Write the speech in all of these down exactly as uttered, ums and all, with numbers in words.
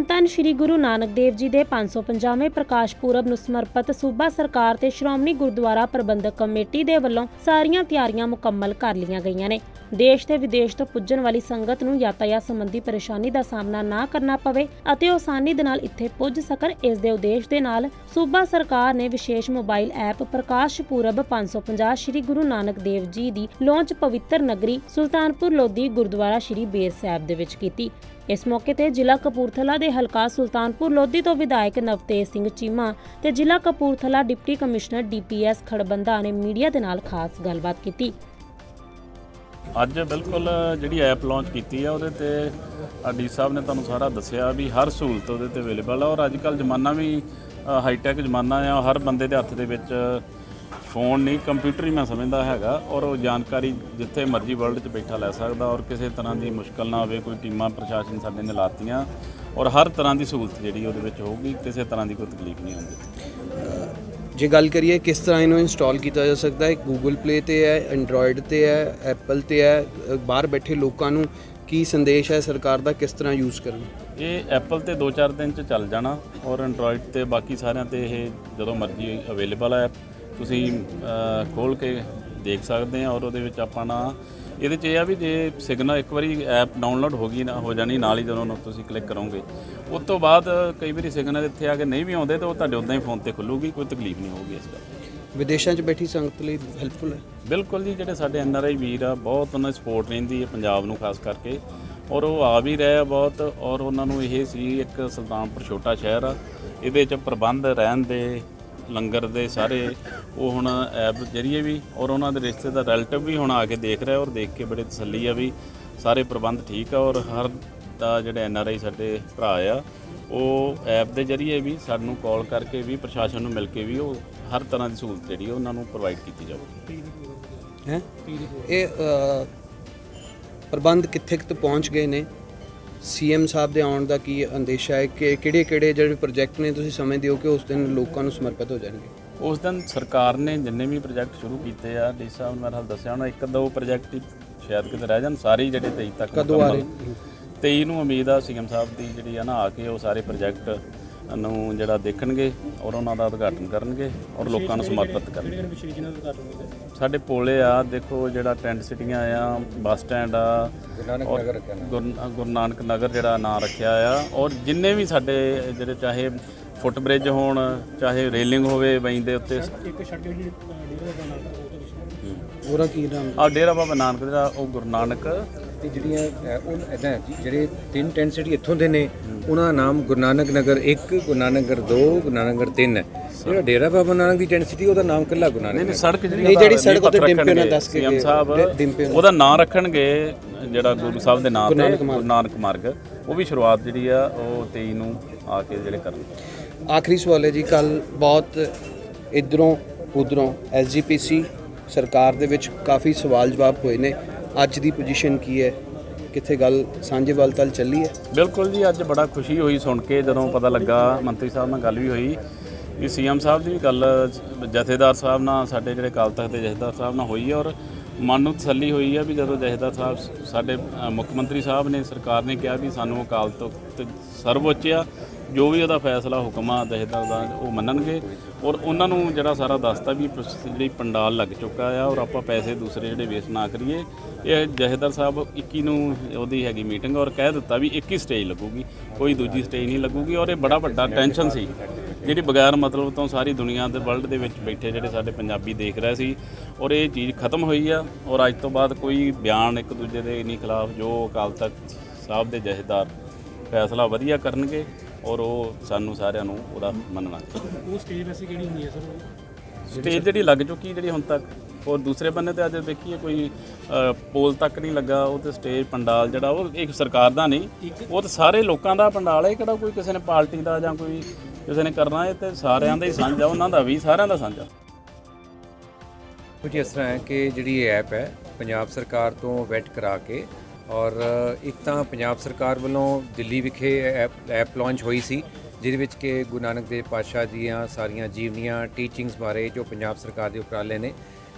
ਧੰਨ ਧੰਨ श्री गुरु नानक देव जी के पाँच सौ पचासवें प्रकाश पुरब ਨੂੰ ਸਮਰਪਿਤ सूबा सरकार ਤੇ ਸ਼੍ਰੋਮਣੀ ਗੁਰਦੁਆਰਾ ਪ੍ਰਬੰਧਕ ਕਮੇਟੀ ਦੇ ਵੱਲੋਂ ਸਾਰੀਆਂ ਤਿਆਰੀਆਂ ਮੁਕੰਮਲ ਕਰ ਲਈਆਂ ਗਈਆਂ ਨੇ। देश ਤੇ विदेश ਤੋਂ ਪੁੱਜਣ ਵਾਲੀ ਸੰਗਤ ਨੂੰ यातायात संबंधी परेशानी ਦਾ ਸਾਹਮਣਾ ਨਾ ਕਰਨਾ ਪਵੇ ਅਤੇ ਉਹ ਆਸਾਨੀ ਦੇ ਨਾਲ ਇੱਥੇ ਪੁੱਜ ਸਕਣ, ਇਸ ਦੇ ਉਦੇਸ਼ ਦੇ ਨਾਲ सूबा सरकार ने विशेष मोबाइल ऐप प्रकाश पुरब पाँच सौ पचास श्री गुरु नानक देव जी ਦੀ ਲੌਂਚ पवित्र नगरी सुल्तानपुर लोधी गुरुद्वारा श्री बेर साहिब ਦੇ ਵਿੱਚ ਕੀਤੀ। इस मौके ते जिला कपूरथला ਦੇ ਹਲਕਾ सुल्तानपुर लोधी ਤੋਂ ਵਿਧਾਇਕ ਨਵਤੇਜ ਸਿੰਘ ਚੀਮਾ ਤੇ ਜ਼ਿਲ੍ਹਾ Kapurthala deputy commissioner D P S Kharbanda ਨੇ ਮੀਡੀਆ ਦੇ ਨਾਲ ਖਾਸ ਗੱਲਬਾਤ ਕੀਤੀ। ਅੱਜ ਬਿਲਕੁਲ ਜਿਹੜੀ ਐਪ ਲਾਂਚ ਕੀਤੀ ਆ ਉਹਦੇ ਤੇ ਡੀ ਸਾਹਿਬ ਨੇ ਤੁਹਾਨੂੰ ਸਾਰਾ ਦੱਸਿਆ ਵੀ ਹਰ ਸਹੂਲਤ ਉਹਦੇ ਤੇ ਅਵੇਲੇਬਲ ਆ ਔਰ ਅੱਜ ਕੱਲ੍ਹ ਜ਼ਮਾਨਾ ਵੀ ਹਾਈਟੈਕ ਜ਼ਮਾਨਾ ਆ, ਹਰ ਬੰਦੇ ਦੇ ਹੱਥ ਦੇ ਵਿੱਚ ਫੋਨ ਨਹੀਂ ਕੰਪਿਊਟਰ ਹੀ ਮੈਂ ਸਮਝਦਾ ਹੈਗਾ ਔਰ ਉਹ ਜਾਣਕਾਰੀ ਜਿੱਥੇ ਮਰਜ਼ੀ ਵਰਲਡ 'ਚ ਬੈਠਾ ਲੈ ਸਕਦਾ ਔਰ ਕਿਸੇ ਤਰ੍ਹਾਂ ਦੀ ਮੁਸ਼ਕਲ ਨਾ ਹੋਵੇ। ਕੋਈ ਟੀਮਾਂ ਪ੍ਰਸ਼ਾਸਨ ਸਾਡੇ ਨੇ ਲਾਤੀਆਂ ਔਰ ਹਰ ਤਰ੍ਹਾਂ ਦੀ ਸਹੂਲਤ ਜਿਹੜੀ ਉਹਦੇ ਵਿੱਚ ਹੋਊਗੀ, ਕਿਸੇ ਤਰ੍ਹਾਂ ਦੀ ਕੋਈ ਤਕਲੀਫ ਨਹੀਂ ਆਉਂਦੀ। ਜੇ ਗੱਲ ਕਰੀਏ ਕਿਸ ਤਰ੍ਹਾਂ ਇਹਨੂੰ ਇੰਸਟਾਲ ਕੀਤਾ ਜਾ ਸਕਦਾ ਹੈ, ਗੂਗਲ ਪਲੇ 'ਤੇ ਹੈ, ਐਂਡਰੋਇਡ 'ਤੇ ਹੈ, ਐਪਲ 'ਤੇ ਹੈ, ਬਾਹਰ ਬੈਠੇ ਲੋਕਾਂ ਨੂੰ ਕੀ ਸੰਦੇਸ਼ ਹੈ ਸਰਕਾਰ ਦਾ, ਕਿਸ ਤਰ੍ਹਾਂ ਯੂਜ਼ ਕਰਨ? ਇਹ ਐਪਲ 'ਤੇ ਦੋ ਚਾਰ ਦਿਨ 'ਚ ਚੱਲ ਜਾਣਾ ਔਰ ਐਂਡਰੋਇਡ 'ਤੇ ਬਾਕੀ ਸਾਰਿਆਂ 'ਤੇ ਇਹ ਜਦੋਂ ਮਰਜ਼ੀ ਅਵੇਲੇਬਲ ਹੈ, ਤੁਸੀਂ ਖੋਲ੍ਹ ਕੇ ਦੇਖ ਸਕਦੇ ਆ। ਔਰ ਉਹਦੇ ਵਿੱਚ ਆਪਾਂ ਨਾ ਇਹਦੇ 'ਚ ਇਹ ਆ ਵੀ ਜੇ ਸਿਗਨਲ ਇੱਕ ਵਾਰੀ ਐਪ ਡਾਊਨਲੋਡ ਹੋ ਗਈ ਨਾ ਹੋ ਜਾਣੀ ਨਾਲ ਹੀ ਜਦੋਂ ਤੁਸੀਂ ਕਲਿੱਕ ਕਰੋਗੇ, ਉਸ ਤੋਂ ਬਾਅਦ ਕਈ ਵਾਰੀ ਸਿਗਨਲ ਇੱਥੇ ਆ ਕੇ ਨਹੀਂ ਵੀ ਆਉਂਦੇ ਤਾਂ ਉਹ ਤੁਹਾਡੇ ਉੱਦਾਂ ਹੀ ਫੋਨ 'ਤੇ ਖੁੱਲੂਗੀ, ਕੋਈ ਤਕਲੀਫ ਨਹੀਂ ਹੋਊਗੀ ਇਸ ਦਾ। ਵਿਦੇਸ਼ਾਂ 'ਚ ਬੈਠੀ ਸੰਗਤ ਲਈ ਹੈਲਪਫੁਲ ਹੈ? ਬਿਲਕੁਲ ਜੀ, ਜਿਹੜੇ ਸਾਡੇ ਐਨ ਆਰ ਆਈ ਵੀਰ ਆ ਬਹੁਤ ਉਹਨਾਂ ਦੀ ਸਪੋਰਟ ਰਹਿੰਦੀ ਹੈ ਪੰਜਾਬ ਨੂੰ ਖਾਸ ਕਰਕੇ ਔਰ ਉਹ ਆ ਵੀ ਰਹੇ ਆ ਬਹੁਤ ਔਰ ਉਹਨਾਂ ਨੂੰ ਇਹ ਸੀ ਇੱਕ ਸੁਲਤਾਨਪੁਰ ਛੋਟਾ ਸ਼ਹਿਰ ਆ, ਇਹਦੇ 'ਚ ਪ੍ਰਬੰਧ ਰਹਿਣ ਦੇ ਲੰਗਰ ਦੇ ਸਾਰੇ ਉਹ ਹੁਣ ਐਪ ਜਰੀਏ ਵੀ ਔਰ ਉਹਨਾਂ ਦੇ ਰਿਸ਼ਤੇਦਾਰ ਰਿਲੇਟਿਵ ਵੀ ਹੁਣ ਆ ਕੇ ਦੇਖ ਰਹੇ ਔਰ ਦੇਖ ਕੇ ਬੜੇ ਤਸੱਲੀ ਆ ਵੀ ਸਾਰੇ ਪ੍ਰਬੰਧ ਠੀਕ ਆ ਔਰ ਹਰ ਦਾ ਜਿਹੜੇ ਐਨ ਆਰ ਆਈ ਸਾਡੇ ਭਰਾ ਆ ਉਹ ਐਪ ਦੇ ਜਰੀਏ ਵੀ ਸਾਨੂੰ ਕਾਲ ਕਰਕੇ ਵੀ ਪ੍ਰਸ਼ਾਸਨ ਨੂੰ ਮਿਲ ਕੇ ਵੀ ਉਹ ਹਰ ਤਰ੍ਹਾਂ ਦੀ ਸਹੂਲਤ ਜਿਹੜੀ ਉਹਨਾਂ ਨੂੰ ਪ੍ਰੋਵਾਈਡ ਕੀਤੀ ਜਾਊਗੀ। ਹੈ ਇਹ ਪ੍ਰਬੰਧ ਕਿੱਥੇ ਤੱਕ ਪਹੁੰਚ ਗਏ ਨੇ? ਸੀ ਐਮ ਸਾਹਿਬ ਦੇ ਆਉਣ ਦਾ ਕੀ ਅੰਦੇਸ਼ਾ ਹੈ ਕਿ ਕਿਹੜੇ ਕਿਹੜੇ ਜਿਹੜੇ ਪ੍ਰੋਜੈਕਟ ਨੇ ਤੁਸੀਂ ਸਮਝਦੇ ਹੋ ਕਿ ਉਸ ਦਿਨ ਲੋਕਾਂ ਨੂੰ ਸਮਰਪਿਤ ਹੋ ਜਾਣਗੇ? ਉਸ ਦਿਨ ਸਰਕਾਰ ਨੇ ਜਿੰਨੇ ਵੀ ਪ੍ਰੋਜੈਕਟ ਸ਼ੁਰੂ ਕੀਤੇ ਆ ਡੀ ਸਾਹਿਬ ਨੇ ਮੇਰੇ ਨਾਲ ਦੱਸਿਆ ਹੋਣਾ, ਇੱਕ ਦੋ ਪ੍ਰੋਜੈਕਟ ਹੀ ਸ਼ਾਇਦ ਕਿਤੇ ਰਹਿ ਜਾਣ, ਸਾਰੇ ਜਿਹੜੇ ਤੇਈ ਤੱਕ ਕਦੋਂ ਆ ਰਹੇ? ਤੇਈ ਨੂੰ ਉਮੀਦ ਆ ਸੀ ਐਮ ਸਾਹਿਬ ਦੀ ਜਿਹੜੀ ਆ ਨਾ ਆ ਕੇ ਉਹ ਸਾਰੇ ਪ੍ਰੋਜੈਕਟ ਨੂੰ ਜਿਹੜਾ ਦੇਖਣਗੇ ਔਰ ਉਹਨਾਂ ਦਾ ਉਦਘਾਟਨ ਕਰਨਗੇ ਔਰ ਲੋਕਾਂ ਨੂੰ ਸਮਰਪਿਤ ਕਰਨਗੇ। ਸਾਡੇ ਪੋਲੇ ਆ ਦੇਖੋ, ਜਿਹੜਾ ਟੈਂਟ ਸਿਟੀਆਂ ਆ, ਬੱਸ ਸਟੈਂਡ ਆ, ਗੁਰੂ ਨਾਨਕ ਨਗਰ ਜਿਹੜਾ ਨਾਂ ਰੱਖਿਆ ਆ ਔਰ ਜਿੰਨੇ ਵੀ ਸਾਡੇ ਜਿਹੜੇ ਚਾਹੇ ਫੁੱਟ ਬ੍ਰਿਜ ਹੋਣ ਚਾਹੇ ਰੇਲਿੰਗ ਹੋਵੇ ਵਹੀਂ ਦੇ ਉੱਤੇ। ਉਹਦਾ ਕੀ ਨਾਮ ਆ ਡੇਰਾ ਬਾਬਾ ਨਾਨਕ ਜਿਹੜਾ ਉਹ ਗੁਰੂ ਨਾਨਕ ਤੇ ਜਿਹੜੀਆਂ ਉਹ ਇੱਦਾਂ ਜੀ ਜਿਹੜੇ ਤਿੰਨ ਟੈਂਟ ਸਿਟੀ ਇੱਥੋਂ ਦੇ ਨੇ ਉਹਨਾਂ ਦਾ ਨਾਮ ਗੁਰੂ ਨਾਨਕ ਨਗਰ ਇੱਕ, ਗੁਰੂ ਨਾਨਕ ਨਗਰ ਦੋ, ਗੁਰੂ ਨਾਨਕ ਨਗਰ ਤਿੰਨ ਹੈ। ਜਿਹੜਾ ਡੇਰਾ ਬਾਬਾ ਨਾਨਕ ਦੀ ਟੈਂਟ ਸਿਟੀ ਉਹਦਾ ਨਾਮ ਕੱਲਾ ਗੁਰੂ ਨਾਨਕ। ਨਹੀਂ ਸੜਕ ਜਿਹੜੀ ਜਿਹੜੀ ਸੜਕ ਉੱਤੇ ਡਿੰਪੇ ਨਾਲ ਦੱਸ ਕੇ ਸੀ ਐਮ ਸਾਹਿਬ ਉਹਦਾ ਨਾਂ ਰੱਖਣਗੇ ਜਿਹੜਾ ਗੁਰੂ ਸਾਹਿਬ ਦੇ ਨਾਂ ਤੇ ਗੁਰੂ ਨਾਨਕ ਮਾਰਗ, ਉਹ ਵੀ ਸ਼ੁਰੂਆਤ ਜਿਹੜੀ ਆ ਉਹ ਤੇਈ ਨੂੰ ਆ ਕੇ ਜਿਹੜੇ ਕਰਨਗੇ। ਆਖਰੀ ਸਵਾਲ ਹੈ ਜੀ, ਕੱਲ ਬਹੁਤ ਇੱਧਰੋਂ ਉੱਧਰੋਂ ਐਸ ਜੀ ਪੀ ਸੀ ਸਰਕਾਰ ਦੇ ਵਿੱਚ ਕਾਫੀ ਸਵਾਲ ਜਵਾਬ ਹੋਏ ਨੇ, ਅੱਜ ਦੀ ਪੋਜੀਸ਼ਨ ਕੀ ਹੈ, ਕਿੱਥੇ ਗੱਲ ਸਾਂਝੇ ਵੱਲ ਤੱਕ ਚੱਲੀ ਹੈ? ਬਿਲਕੁਲ ਜੀ, ਅੱਜ ਬੜਾ ਖੁਸ਼ੀ ਹੋਈ ਸੁਣ ਕੇ ਜਦੋਂ ਪਤਾ ਲੱਗਾ, ਮੰਤਰੀ ਸਾਹਿਬ ਨਾਲ ਗੱਲ ਵੀ ਹੋਈ ਵੀ ਸੀ ਐਮ ਸਾਹਿਬ ਦੀ ਵੀ ਗੱਲ ਜਥੇਦਾਰ ਸਾਹਿਬ ਨਾਲ ਸਾਡੇ ਜਿਹੜੇ ਅਕਾਲ ਤਖਤ ਦੇ ਜਥੇਦਾਰ ਸਾਹਿਬ ਨਾਲ ਹੋਈ ਹੈ ਔਰ ਮਨ ਨੂੰ ਤਸੱਲੀ ਹੋਈ ਹੈ ਵੀ ਜਦੋਂ ਜਥੇਦਾਰ ਸਾਹਿਬ ਸਾਡੇ ਮੁੱਖ ਮੰਤਰੀ ਸਾਹਿਬ ਨੇ ਸਰਕਾਰ ਨੇ ਕਿਹਾ ਵੀ ਸਾਨੂੰ ਅਕਾਲ ਤਖਤ ਸਰਵਉੱਚ ਆ, ਜੋ ਵੀ ਉਹਦਾ ਫੈਸਲਾ ਹੁਕਮ ਆ ਜਥੇਦਾਰ ਦਾ ਉਹ ਮੰਨਣਗੇ ਔਰ ਉਹਨਾਂ ਨੂੰ ਜਿਹੜਾ ਸਾਰਾ ਦੱਸਤਾ ਵੀ ਜਿਹੜੀ ਪੰਡਾਲ ਲੱਗ ਚੁੱਕਾ ਆ ਔਰ ਆਪਾਂ ਪੈਸੇ ਦੂਸਰੇ ਜਿਹੜੇ ਵੇਸਟ ਨਾ ਕਰੀਏ। ਇਹ ਜਥੇਦਾਰ ਸਾਹਿਬ ਇੱਕੀ ਨੂੰ ਉਹਦੀ ਹੈਗੀ ਮੀਟਿੰਗ ਔਰ ਕਹਿ ਦਿੱਤਾ ਵੀ ਇੱਕ ਹੀ ਸਟੇਜ ਲੱਗੂਗੀ, ਕੋਈ ਦੂਜੀ ਸਟੇਜ ਨਹੀਂ ਲੱਗੂਗੀ ਔਰ ਇਹ ਬੜਾ ਵੱਡਾ ਟੈਨਸ਼ਨ ਸੀ ਜਿਹੜੀ ਬਗੈਰ ਮਤਲਬ ਤੋਂ ਸਾਰੀ ਦੁਨੀਆ ਦੇ ਵਰਲਡ ਦੇ ਵਿੱਚ ਬੈਠੇ ਜਿਹੜੇ ਸਾਡੇ ਪੰਜਾਬੀ ਦੇਖ ਰਹੇ ਸੀ ਔਰ ਇਹ ਚੀਜ਼ ਖਤਮ ਹੋਈ ਆ ਔਰ ਅੱਜ ਤੋਂ ਬਾਅਦ ਕੋਈ ਬਿਆਨ ਇੱਕ ਦੂਜੇ ਦੇ ਨਹੀਂ ਖਿਲਾਫ, ਜੋ ਅਕਾਲ ਤਖਤ ਸਾਹਿਬ ਦੇ ਜਥੇਦਾਰ ਫੈਸਲਾ ਵਧੀਆ ਕਰਨਗੇ ਔਰ ਉਹ ਸਾਨੂੰ ਸਾਰਿਆਂ ਨੂੰ ਉਹਦਾ ਮੰਨਣਾ ਚਾਹੀਦਾ। ਉਹ ਸਟੇਜ ਵੈਸੇ ਕਿਹੜੀ ਹੁੰਦੀ ਹੈ ਸਰ? ਸਟੇਜ ਜਿਹੜੀ ਲੱਗ ਚੁੱਕੀ ਜਿਹੜੀ ਹੁਣ ਤੱਕ ਔਰ ਦੂਸਰੇ ਬੰਨੇ ਤੇ ਅੱਜ ਦੇਖੀਏ ਕੋਈ ਪੋਲ ਤੱਕ ਨਹੀਂ ਲੱਗਾ, ਉਹ ਤੇ ਸਟੇਜ ਪੰਡਾਲ ਜਿਹੜਾ ਉਹ ਇੱਕ ਸਰਕਾਰ ਦਾ ਨਹੀਂ, ਉਹ ਤਾਂ ਸਾਰੇ ਲੋਕਾਂ ਦਾ ਪੰਡਾਲ ਹੈ, ਕਿਹੜਾ ਕੋਈ ਕਿਸੇ ਨੇ ਪਾਰਟੀ ਦਾ ਜਾਂ ਕੋਈ ਕਿਸੇ ਨੇ ਕਰਨਾ, ਇਹ ਤੇ ਸਾਰਿਆਂ ਦਾ ਹੀ ਸਾਂਝਾ, ਉਹਨਾਂ ਦਾ ਵੀ ਸਾਰਿਆਂ ਦਾ ਸਾਂਝਾ। ਕੁਝ ਇਸ ਤਰ੍ਹਾਂ ਹੈ ਕਿ ਜਿਹੜੀ ਇਹ ਐਪ ਹੈ ਪੰਜਾਬ ਸਰਕਾਰ ਤੋਂ ਵੈਟ ਕਰਾ ਕੇ ਔਰ ਇੱਕ ਤਾਂ ਪੰਜਾਬ ਸਰਕਾਰ ਵੱਲੋਂ ਦਿੱਲੀ ਵਿਖੇ ਐਪ ਐਪ ਲਾਂਚ ਹੋਈ ਸੀ ਜਿਹਦੇ ਵਿੱਚ ਕਿ ਗੁਰੂ ਨਾਨਕ ਦੇਵ ਪਾਤਸ਼ਾਹ ਦੀਆਂ ਸਾਰੀਆਂ ਜੀਵਨੀਆਂ ਟੀਚਿੰਗਸ ਬਾਰੇ ਜੋ ਪੰਜਾਬ ਸਰਕਾਰ ਦੇ ਉਪਰਾਲੇ ਨੇ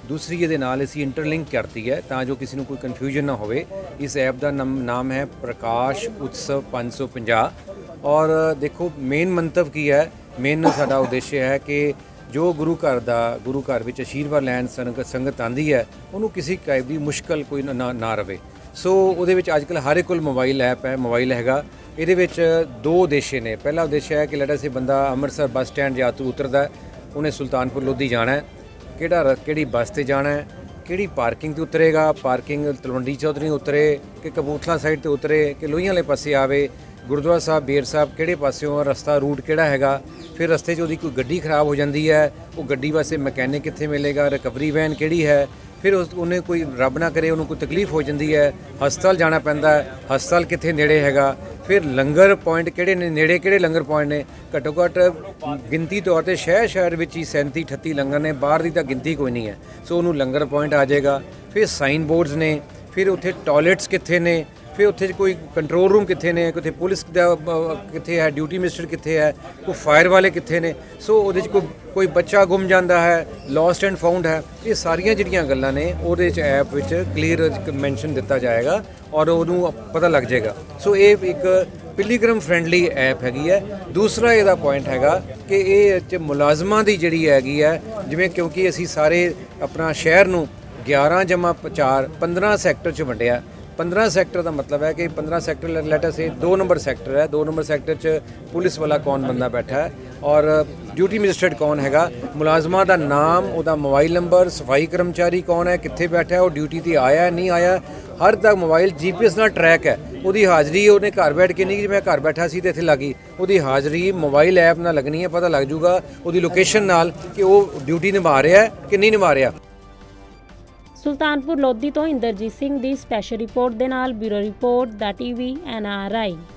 ਦੂਸਰੀ ਇਹਦੇ ਨਾਲ ਅਸੀਂ ਇੰਟਰਲਿੰਕ ਕਰਤੀ ਹੈ ਤਾਂ ਜੋ ਕਿਸੇ ਨੂੰ ਕੋਈ ਕਨਫਿਊਜ਼ਨ ਨਾ ਹੋਵੇ। ਇਸ ਐਪ ਦਾ ਨਾਮ ਨਾਮ ਹੈ ਪ੍ਰਕਾਸ਼ ਉਤਸਵ ਪੰਜ ਸੌ ਪੰਜਾਹ। ਔਰ ਦੇਖੋ ਮੇਨ ਮੰਤਵ ਕੀ ਹੈ, ਮੇਨ ਸਾਡਾ ਉਦੇਸ਼ ਹੈ ਕਿ ਜੋ ਗੁਰੂ ਘਰ ਦਾ ਗੁਰੂ ਘਰ ਵਿੱਚ ਅਸ਼ੀਰਵਾਦ ਲੈਣ ਸੰਗਤ ਸੰਗਤ ਆਉਂਦੀ ਹੈ ਉਹਨੂੰ ਕਿਸੇ ਟਾਈਪ ਦੀ ਮੁਸ਼ਕਲ ਕੋਈ ਨਾ ਨਾ ਰਵੇ। ਸੋ ਉਹਦੇ ਵਿੱਚ ਅੱਜ ਕੱਲ੍ਹ ਹਰ ਇੱਕ ਕੋਲ ਮੋਬਾਈਲ ਐਪ ਹੈ, ਮੋਬਾਈਲ ਹੈਗਾ। ਇਹਦੇ ਵਿੱਚ ਦੋ ਉਦੇਸ਼ ਨੇ। ਪਹਿਲਾ ਉਦੇਸ਼ ਹੈ ਕਿ ਲੈਟਾ ਸੇ ਬੰਦਾ ਅੰਮ੍ਰਿਤਸਰ ਬੱਸ ਸਟੈਂਡ ਜਾਂ ਤੋਂ ਉਤਰਦਾ, ਉਹਨੇ ਸੁਲਤਾਨਪੁਰ ਲੋਧੀ ਜਾਣਾ ਹੈ, ਕਿਹੜਾ ਕਿਹੜੀ ਬੱਸ ਤੇ ਜਾਣਾ ਹੈ, ਕਿਹੜੀ ਪਾਰਕਿੰਗ ਤੇ ਉਤਰੇਗਾ, ਪਾਰਕਿੰਗ ਤਲਵੰਡੀ ਚੌਧਰੀ ਉਤਰੇ ਕਿ ਕਪੂਰਥਲਾ ਸਾਈਡ ਤੇ ਉਤਰੇ ਕਿ ਲੋਹੀਆਂ ਵਾਲੇ ਪਾਸੇ ਆਵੇ, ਗੁਰਦੁਆਰਾ ਸਾਹਿਬ ਬੇਰ ਸਾਹਿਬ ਕਿਹੜੇ ਪਾਸਿਓਂ ਰਸਤਾ ਰੂਟ ਕਿਹੜਾ ਹੈਗਾ। ਫਿਰ ਰਸਤੇ 'ਚ ਉਹਦੀ ਕੋਈ ਗੱਡੀ ਖਰਾਬ ਹੋ ਜਾਂਦੀ ਹੈ, ਉਹ ਗੱਡੀ ਵਾਸਤੇ ਮਕੈਨਿਕ ਕਿੱਥੇ ਮਿਲੇਗਾ, ਰਿਕਵਰੀ ਵੈਨ ਕਿਹੜੀ ਹੈ। ਫਿਰ ਉਸ ਉਹਨੇ ਕੋਈ ਰੱਬ ਨਾ ਕਰੇ ਉਹਨੂੰ ਕੋਈ ਤਕਲੀਫ ਹੋ ਜਾਂਦੀ ਹੈ, ਹਸਪਤਾਲ ਜਾਣਾ ਪੈਂਦਾ ਹੈ, ਹਸਪਤਾਲ ਕਿੱਥੇ ਨੇੜੇ ਹੈਗਾ। ਫਿਰ ਲੰਗਰ ਪੁਆਇੰਟ ਕਿਹੜੇ ਨੇ ਨੇੜੇ, ਕਿਹੜੇ ਲੰਗਰ ਪੁਆਇੰਟ ਨੇ। ਘੱਟੋ ਘੱਟ ਗਿਣਤੀ ਤੌਰ 'ਤੇ ਸ਼ਹਿਰ ਸ਼ਹਿਰ ਵਿੱਚ ਹੀ ਸੈਂਤੀ ਅਠੱਤੀ ਲੰਗਰ ਨੇ, ਬਾਹਰ ਦੀ ਤਾਂ ਗਿਣਤੀ ਕੋਈ ਨਹੀਂ ਹੈ। ਸੋ ਉਹਨੂੰ ਲੰਗਰ ਪੁਆਇੰਟ ਆ ਜਾਏਗਾ। ਫਿਰ ਸਾਈਨ ਬੋਰਡਸ ਨੇ, ਫਿਰ ਉੱਥੇ ਟਾਇਲਟਸ ਕਿੱਥੇ ਨੇ, ਫਿਰ ਉੱਥੇ ਕੋਈ ਕੰਟਰੋਲ ਰੂਮ ਕਿੱਥੇ ਨੇ, ਕਿੱਥੇ ਪੁਲਿਸ ਦਾ ਕਿੱਥੇ ਹੈ, ਡਿਊਟੀ ਮਿਨਿਸਟਰ ਕਿੱਥੇ ਹੈ, ਕੋਈ ਫਾਇਰ ਵਾਲੇ ਕਿੱਥੇ ਨੇ। ਸੋ ਉਹਦੇ 'ਚ ਕੋਈ ਕੋਈ ਬੱਚਾ ਗੁੰਮ ਜਾਂਦਾ ਹੈ, ਲੋਸਟ ਐਂਡ ਫਾਊਂਡ ਹੈ, ਇਹ ਸਾਰੀਆਂ ਜਿਹੜੀਆਂ ਗੱਲਾਂ ਨੇ ਉਹਦੇ 'ਚ ਐਪ ਵਿੱਚ ਕਲੀਅਰ ਮੈਂਸ਼ਨ ਦਿੱਤਾ ਜਾਏਗਾ ਔਰ ਉਹਨੂੰ ਪਤਾ ਲੱਗ ਜਾਏਗਾ। ਸੋ ਇਹ ਇੱਕ ਪਿਲੀਗ੍ਰਮ ਫਰੈਂਡਲੀ ਐਪ ਹੈਗੀ ਹੈ। ਦੂਸਰਾ ਇਹਦਾ ਪੁਆਇੰਟ ਹੈਗਾ ਕਿ ਇਹ 'ਚ ਮੁਲਾਜ਼ਮਾਂ ਦੀ ਜਿਹੜੀ ਹੈਗੀ ਹੈ, ਜਿਵੇਂ ਕਿਉਂਕਿ ਅਸੀਂ ਸਾਰੇ ਆਪਣਾ ਸ਼ਹਿਰ ਨੂੰ ਗਿਆਰਾਂ ਜਮ੍ਹਾਂ ਚਾਰ ਪੰਦਰਾਂ ਸੈਕਟਰ 'ਚ ਵੰਡਿਆ। पंद्रह सैक्टर का मतलब है कि पंद्रह सैक्टर लेटर से दो नंबर सैक्टर है, दो नंबर सैक्टर च पुलिस वाला कौन बंदा बैठा है और ड्यूटी मजिस्ट्रेट कौन हैगा, मुलाजमा का नाम, उसका मोबाइल नंबर, सफाई कर्मचारी कौन है, कित्थे बैठा है, वो ड्यूटी ते आया नहीं आया, हर तक मोबाइल जी पी एस नाल ट्रैक है। ਉਹਦੀ ਹਾਜ਼ਰੀ ਉਹਨੇ ਘਰ ਬੈਠ ਕੇ ਨਹੀਂ ਕਿ ਮੈਂ ਘਰ ਬੈਠਾ ਸੀ ਤੇ ਇੱਥੇ ਲੱਗੀ, ਉਹਦੀ ਹਾਜ਼ਰੀ ਮੋਬਾਈਲ ਐਪ ਨਾਲ ਲੱਗਣੀ ਹੈ। ਪਤਾ ਲੱਗ ਜੂਗਾ ਉਹਦੀ ਲੋਕੇਸ਼ਨ ਨਾਲ ਕਿ ਉਹ ਡਿਊਟੀ ਨਿਭਾ ਰਿਹਾ ਕਿ ਨਹੀਂ ਨਿਭਾ ਰਿਹਾ। ਸੁਲਤਾਨਪੁਰ ਲੋਧੀ ਤੋਂ ਇੰਦਰਜੀਤ ਸਿੰਘ ਦੀ ਸਪੈਸ਼ਲ ਰਿਪੋਰਟ ਦੇ ਨਾਲ ਬਿਊਰੋ ਰਿਪੋਰਟ ਦਾ ਟੀਵੀ ਐਨ ਆਰ ਆਈ।